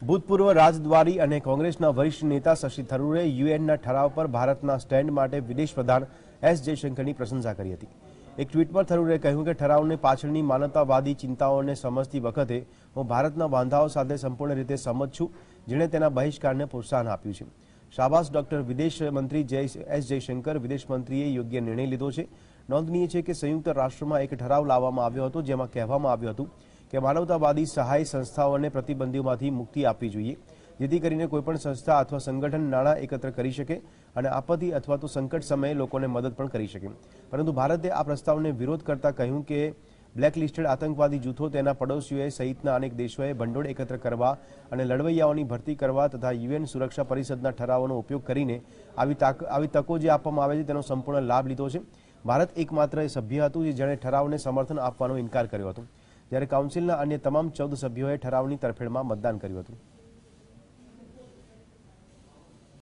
ભૂતપૂર્વ રાજદ્વારી અને કોંગ્રેસના વરિષ્ઠ નેતા શશી થરૂરે યુએનના ઠરાવ પર ભારતના સ્ટેન્ડ માટે વિદેશ પ્રધાન એસ જયશંકરની પ્રશંસા કરી હતી। એક ટ્વીટમાં થરૂરે કહ્યું કે ઠરાવને પાછળની માનવતાવાદી ચિંતાઓને સમજતી વખતે હું ભારતના વાંધાઓ સાથે સંપૂર્ણ રીતે સંમત છું, જેણે તેના બહિષ્કારને પ્રોત્સાહન આપ્યું છે। શાબાશ ડોક્ટર વિદેશ મંત્રી એસ જયશંકર વિદેશ મંત્રીએ યોગ્ય નિર્ણય લીધો છે। નોંધનીય છે કે સંયુક્ત રાષ્ટ્રમાં એક ઠરાવ લાવવામાં આવ્યો હતો, જેમાં કહેવામાં આવ્યું હતું કે માનવતાવાદી સહાય સંસ્થાઓને પ્રતિબંધોમાંથી મુક્તિ આપવી જોઈએ, જેથી કરીને કોઈપણ સંસ્થા અથવા સંગઠન નાણાં એકત્ર કરી શકે અને આપત્તિ અથવા તો સંકટ સમયે લોકોને મદદ પણ કરી શકે। પરંતુ ભારતે આ પ્રસ્તાવને વિરોધ કરતા કહ્યું કે બ્લેકલિસ્ટેડ આતંકવાદી જૂથો, તેના પડોશીઓ સહિતના અનેક દેશોએ ભંડોળ એકત્ર કરવા અને લડવૈયાઓની ભરતી કરવા તથા યુએન સુરક્ષા પરિષદના ઠરાવોનો ઉપયોગ કરીને આવી તકો જે આપવામાં આવે છે તેનો સંપૂર્ણ લાભ લીધો છે। ભારત એકમાત્ર સભ્ય હતું જેણે ઠરાવને સમર્થન આપવાનો ઇનકાર કર્યો હતો, જ્યારે કાઉન્સિલના અન્ય તમામ 14 સભ્યોએ ઠરાવની તરફેણમાં મતદાન કર્યું હતું।